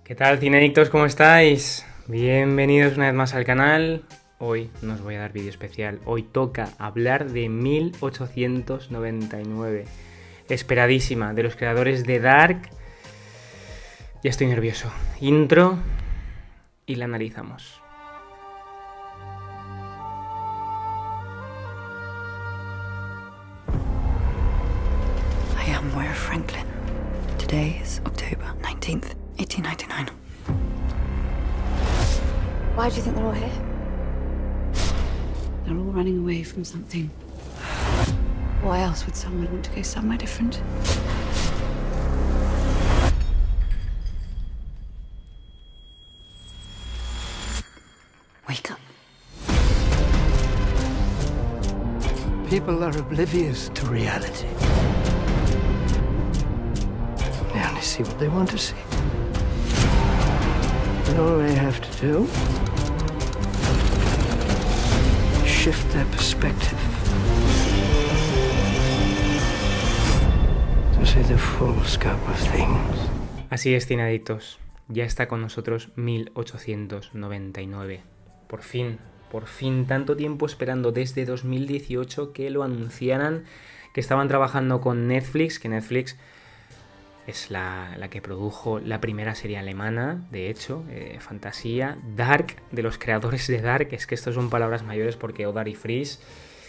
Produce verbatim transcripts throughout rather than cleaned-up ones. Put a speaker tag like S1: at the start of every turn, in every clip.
S1: ¿Qué tal, Cinedictos? ¿Cómo estáis? Bienvenidos una vez más al canal. Hoy no os voy a dar vídeo especial. Hoy toca hablar de mil ochocientos noventa y nueve. Esperadísima, de los creadores de Dark. Ya estoy nervioso. Intro y la analizamos.
S2: I am Moira Franklin. Today is October nineteenth, eighteen ninety-nine.
S3: Why do you think they're all here?
S2: They're all running away from something. Why else would someone want to go somewhere different? Wake up.
S4: People are oblivious to reality. They only see what they want to see. And all they have to do is shift their perspective to see the full scope of things.
S1: Así es, Cinedictos. Ya está con nosotros mil ochocientos noventa y nueve. Por fin, por fin, tanto tiempo esperando desde dos mil dieciocho que lo anunciaran, que estaban trabajando con Netflix, que Netflix es la, la que produjo la primera serie alemana, de hecho, eh, fantasía, Dark, de los creadores de Dark. Es que esto son palabras mayores porque Oddar y Freeze,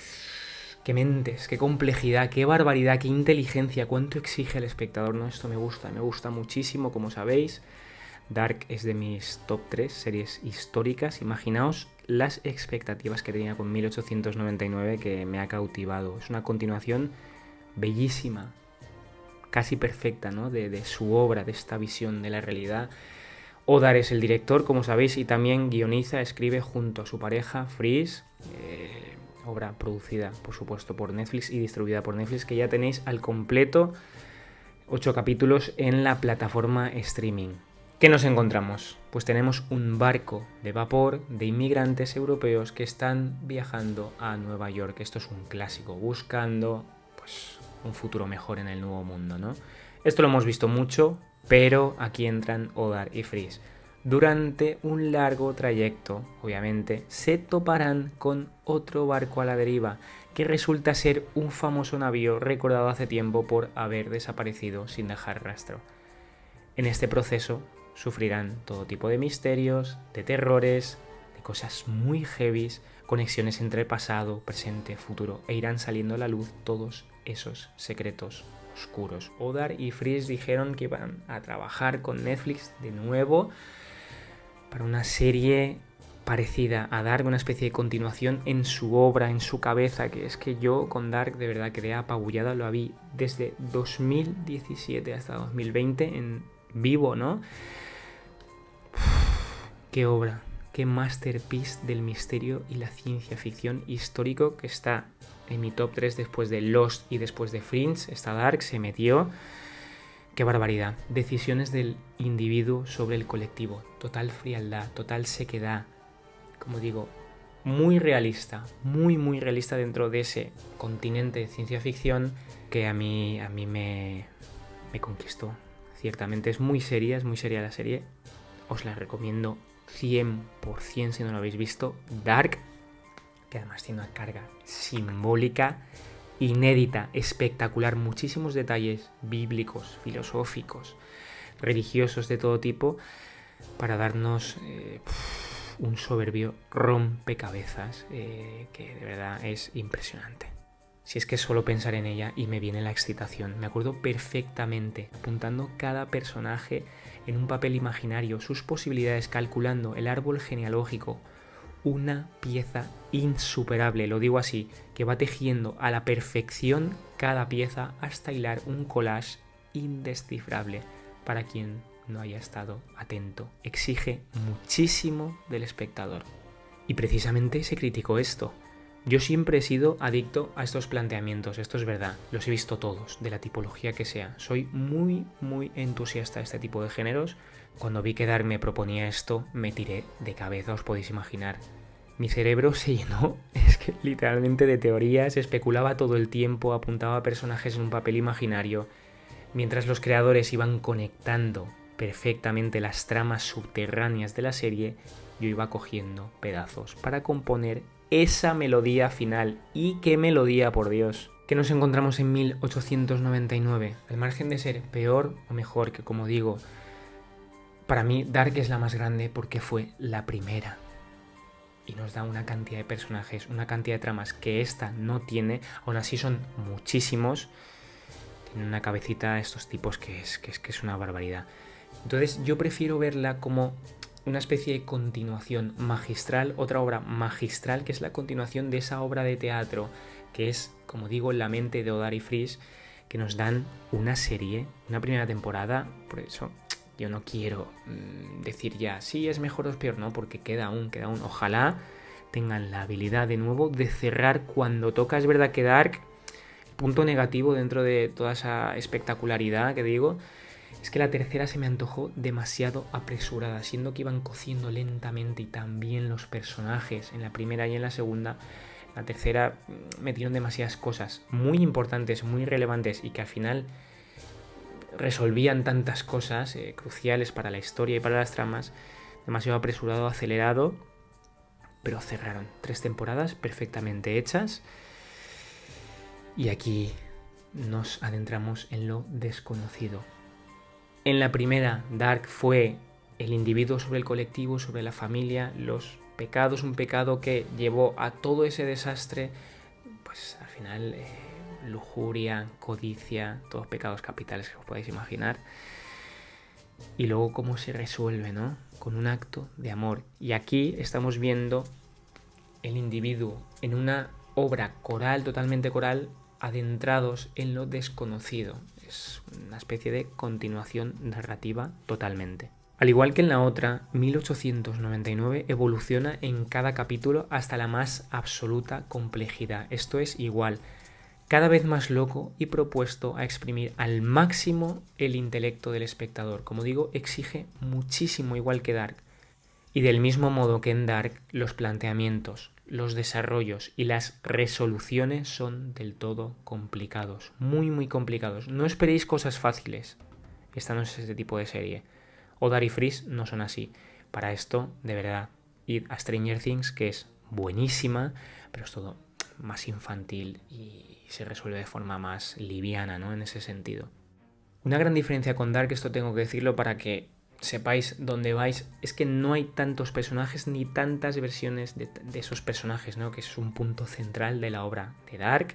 S1: qué mentes, qué complejidad, qué barbaridad, qué inteligencia, cuánto exige el espectador, ¿no? Esto me gusta, me gusta muchísimo, como sabéis. Dark es de mis top tres series históricas. Imaginaos las expectativas que tenía con mil ochocientos noventa y nueve, que me ha cautivado. Es una continuación bellísima, casi perfecta, ¿no? de, de su obra, de esta visión de la realidad. Oddar es el director, como sabéis, y también guioniza, escribe junto a su pareja, Freeze. Eh, obra producida, por supuesto, por Netflix y distribuida por Netflix, que ya tenéis al completo ocho capítulos en la plataforma streaming. ¿Qué nos encontramos? Pues tenemos un barco de vapor de inmigrantes europeos que están viajando a Nueva York. Esto es un clásico, buscando pues un futuro mejor en el nuevo mundo, ¿no? Esto lo hemos visto mucho, pero aquí entran Oddar y Freeze. Durante un largo trayecto, obviamente, se toparán con otro barco a la deriva, que resulta ser un famoso navío recordado hace tiempo por haber desaparecido sin dejar rastro. En este proceso sufrirán todo tipo de misterios, de terrores, de cosas muy heavies, conexiones entre pasado, presente, futuro, e irán saliendo a la luz todos esos secretos oscuros. Oddar y Freeze dijeron que iban a trabajar con Netflix de nuevo para una serie parecida a Dark, una especie de continuación en su obra, en su cabeza, que es que yo con Dark de verdad quedé apabullada, lo vi desde dos mil diecisiete hasta dos mil veinte en vivo, ¿no? Qué obra, qué masterpiece del misterio y la ciencia ficción histórico, que está en mi top tres después de Lost y después de Fringe. Está Dark, se metió. Qué barbaridad. Decisiones del individuo sobre el colectivo. Total frialdad, total sequedad. Como digo, muy realista, muy muy realista dentro de ese continente de ciencia ficción que a mí, a mí me, me conquistó. Ciertamente es muy seria, es muy seria la serie. Os la recomiendo cien por cien si no lo habéis visto. Dark, que además tiene una carga simbólica inédita, espectacular, muchísimos detalles bíblicos, filosóficos, religiosos de todo tipo, para darnos eh, un soberbio rompecabezas eh, que de verdad es impresionante. Si es que solo pensar en ella y me viene la excitación. Me acuerdo perfectamente, apuntando cada personaje en un papel imaginario, sus posibilidades, calculando el árbol genealógico. Una pieza insuperable, lo digo así, que va tejiendo a la perfección cada pieza hasta hilar un collage indescifrable para quien no haya estado atento. Exige muchísimo del espectador. Y precisamente se criticó esto. Yo siempre he sido adicto a estos planteamientos, esto es verdad, los he visto todos, de la tipología que sea. Soy muy, muy entusiasta de este tipo de géneros. Cuando vi que Dark me proponía esto, me tiré de cabeza, os podéis imaginar. Mi cerebro se llenó, es que literalmente, de teorías, especulaba todo el tiempo, apuntaba a personajes en un papel imaginario, mientras los creadores iban conectando perfectamente las tramas subterráneas de la serie, yo iba cogiendo pedazos para componer esa melodía final. Y qué melodía, por Dios. Que nos encontramos en mil ochocientos noventa y nueve. Al margen de ser peor o mejor, que como digo, para mí Dark es la más grande porque fue la primera. Y nos da una cantidad de personajes, una cantidad de tramas que esta no tiene. Aún así son muchísimos. Tienen una cabecita estos tipos que es, que es, que es una barbaridad. Entonces yo prefiero verla como una especie de continuación magistral, otra obra magistral que es la continuación de esa obra de teatro que es, como digo, La mente de Hodari Frisch, que nos dan una serie, una primera temporada. Por eso yo no quiero mmm, decir ya sí es mejor o es peor, no, porque queda aún, queda aún. Ojalá tengan la habilidad de nuevo de cerrar cuando toca. Es verdad que Dark, punto negativo dentro de toda esa espectacularidad que digo, es que la tercera se me antojó demasiado apresurada, siendo que iban cociendo lentamente y también los personajes en la primera y en la segunda. La tercera metieron demasiadas cosas muy importantes, muy relevantes y que al final resolvían tantas cosas eh, cruciales para la historia y para las tramas. Demasiado apresurado, acelerado, pero cerraron tres temporadas perfectamente hechas. Y aquí nos adentramos en lo desconocido. En la primera, Dark fue el individuo sobre el colectivo, sobre la familia, los pecados, un pecado que llevó a todo ese desastre, pues al final eh, lujuria, codicia, todos pecados capitales que os podáis imaginar. Y luego cómo se resuelve, ¿no? Con un acto de amor. Y aquí estamos viendo el individuo en una obra coral, totalmente coral, adentrados en lo desconocido. Es una especie de continuación narrativa totalmente. Al igual que en la otra, mil ochocientos noventa y nueve evoluciona en cada capítulo hasta la más absoluta complejidad. Esto es igual, cada vez más loco y propuesto a exprimir al máximo el intelecto del espectador. Como digo, exige muchísimo, igual que Dark. Y del mismo modo que en Dark, los planteamientos, los desarrollos y las resoluciones son del todo complicados, muy muy complicados. No esperéis cosas fáciles. Esta no es ese tipo de serie. Hodari Frisch no son así. Para esto, de verdad, id a Stranger Things, que es buenísima, pero es todo más infantil y se resuelve de forma más liviana, ¿no? En ese sentido. Una gran diferencia con Dark, esto tengo que decirlo para que sepáis dónde vais, es que no hay tantos personajes ni tantas versiones de, de esos personajes, ¿no? Que es un punto central de la obra de Dark.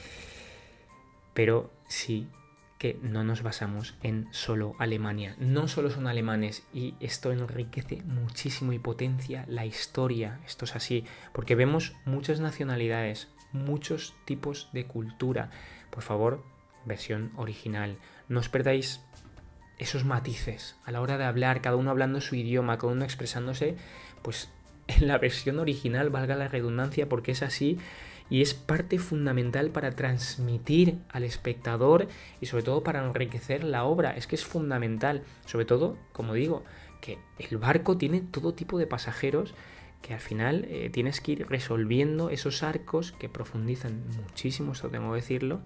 S1: Pero sí que no nos basamos en solo Alemania. No solo son alemanes, y esto enriquece muchísimo y potencia la historia. Esto es así, porque vemos muchas nacionalidades, muchos tipos de cultura. Por favor, versión original. No os perdáis esos matices a la hora de hablar, cada uno hablando su idioma, cada uno expresándose, pues en la versión original, valga la redundancia, porque es así. Y es parte fundamental para transmitir al espectador y sobre todo para enriquecer la obra. Es que es fundamental, sobre todo, como digo, que el barco tiene todo tipo de pasajeros que al final eh, tienes que ir resolviendo esos arcos que profundizan muchísimo, esto tengo que decirlo,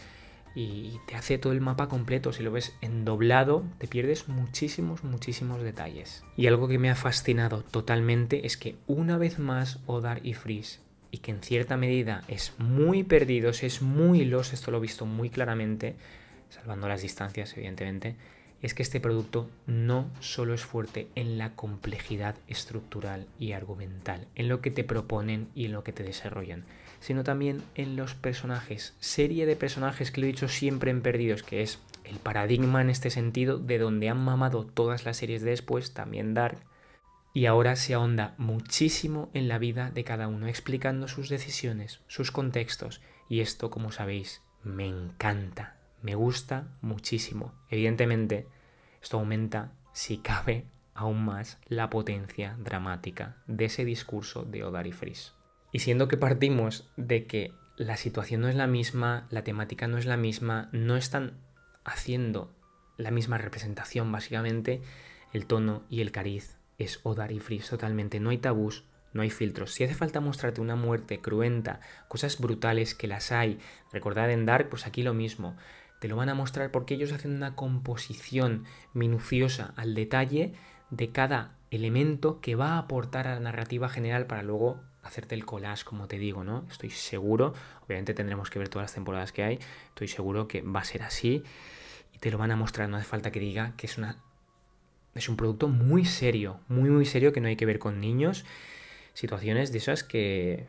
S1: y te hace todo el mapa completo. Si lo ves en doblado, te pierdes muchísimos, muchísimos detalles. Y algo que me ha fascinado totalmente es que una vez más Hodari Frisch, y que en cierta medida es muy perdidos, es muy los, esto lo he visto muy claramente, salvando las distancias evidentemente, es que este producto no solo es fuerte en la complejidad estructural y argumental, en lo que te proponen y en lo que te desarrollan, sino también en los personajes, serie de personajes que lo he dicho siempre en Perdidos, que es el paradigma en este sentido de donde han mamado todas las series de después, también Dark. Y ahora se ahonda muchísimo en la vida de cada uno, explicando sus decisiones, sus contextos. Y esto, como sabéis, me encanta, me gusta muchísimo. Evidentemente, esto aumenta, si cabe, aún más la potencia dramática de ese discurso de Hodari Frisch. Y siendo que partimos de que la situación no es la misma, la temática no es la misma, no están haciendo la misma representación, básicamente, el tono y el cariz es Hodari Frisch totalmente. No hay tabús, no hay filtros. Si hace falta mostrarte una muerte cruenta, cosas brutales que las hay, recordad en Dark, pues aquí lo mismo. Te lo van a mostrar porque ellos hacen una composición minuciosa al detalle de cada elemento que va a aportar a la narrativa general para luego hacerte el collage, como te digo, ¿no? Estoy seguro, obviamente tendremos que ver todas las temporadas que hay, estoy seguro que va a ser así y te lo van a mostrar, no hace falta que diga que es una es un producto muy serio, muy muy serio, que no hay que ver con niños, situaciones de esas que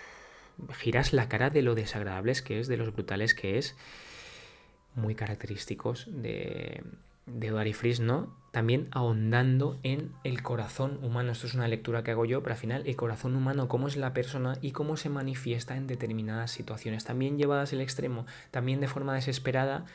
S1: giras la cara de lo desagradables que es, de los brutales que es, muy característicos de, de Hodari Frisch, ¿no? También ahondando en el corazón humano. Esto es una lectura que hago yo, pero al final el corazón humano, cómo es la persona y cómo se manifiesta en determinadas situaciones, también llevadas al extremo, también de forma desesperada.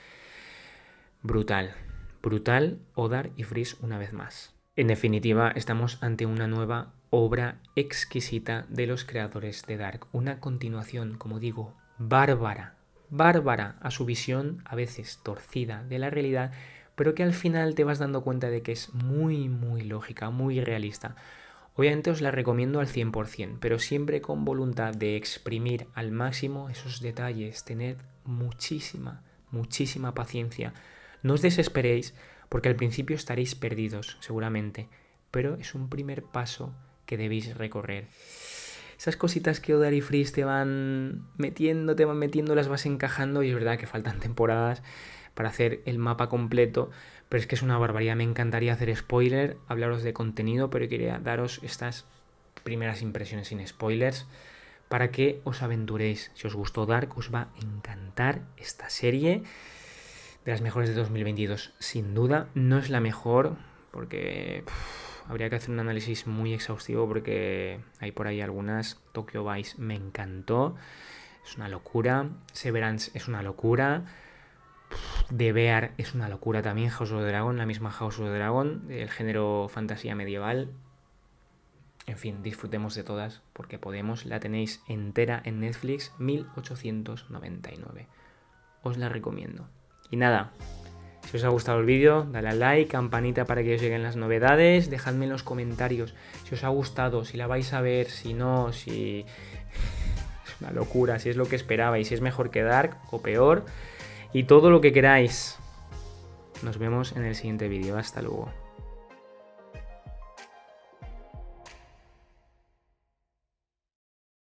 S1: Brutal, brutal Hodari Frisch una vez más. En definitiva, estamos ante una nueva obra exquisita de los creadores de Dark, una continuación, como digo, bárbara, bárbara a su visión, a veces torcida de la realidad, pero que al final te vas dando cuenta de que es muy, muy lógica, muy realista. Obviamente os la recomiendo al cien por cien, pero siempre con voluntad de exprimir al máximo esos detalles, tener muchísima, muchísima paciencia. No os desesperéis, porque al principio estaréis perdidos, seguramente, pero es un primer paso que debéis recorrer. Esas cositas que Hodari Frisch te van metiendo, te van metiendo, las vas encajando, y es verdad que faltan temporadas para hacer el mapa completo, pero es que es una barbaridad. Me encantaría hacer spoiler, hablaros de contenido, pero quería daros estas primeras impresiones sin spoilers para que os aventuréis. Si os gustó Dark, os va a encantar esta serie, de las mejores de dos mil veintidós, sin duda. No es la mejor, porque uff, habría que hacer un análisis muy exhaustivo, porque hay por ahí algunas. Tokyo Vice me encantó, es una locura. Severance es una locura. The Bear es una locura también. House of the Dragon, la misma House of the Dragon, el género fantasía medieval. En fin, disfrutemos de todas porque podemos. La tenéis entera en Netflix, mil ochocientos noventa y nueve. Os la recomiendo. Y nada, si os ha gustado el vídeo, dale al like, campanita para que os lleguen las novedades, dejadme en los comentarios si os ha gustado, si la vais a ver, si no, si es una locura, si es lo que esperabais, si es mejor que Dark o peor, y todo lo que queráis. Nos vemos en el siguiente vídeo. Hasta luego.